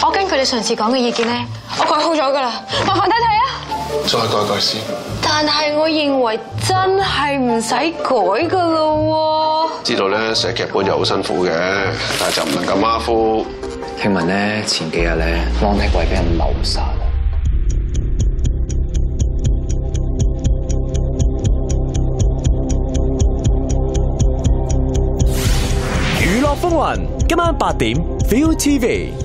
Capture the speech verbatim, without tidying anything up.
我根據你上次講嘅意見咧，我改好咗噶啦，麻煩睇睇啊。 再改改先。 但係我認為真係唔使改噶咯喎。 知道咧寫劇本就好辛苦嘅，但係就唔能夠馬虎。 聽聞咧前幾日咧，汪廷貴俾人謀殺。 娛樂風雲今晚八點 ，Viu T V。